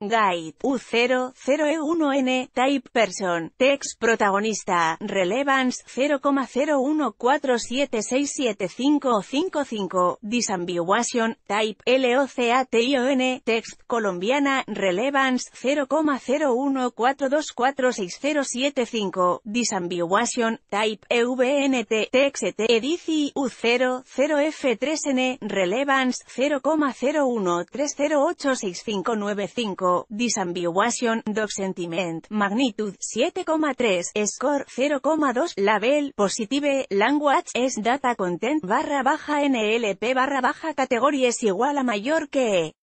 Guide, U00E1N, Type Person, Text Protagonista, Relevance, 0,0147675555, Disambiguation, Type, LOCATION, Text Colombiana, Relevance, 0,0142460075, Disambiguation, Type, EVNT, Text, Edici, U00F3N, Relevance, 0,0130865595, Disambiguation, Dog Sentiment, Magnitude, 7,3, Score, 0,2, Label, Positive, Language, es Data Content, _NLP _category es igual a mayor que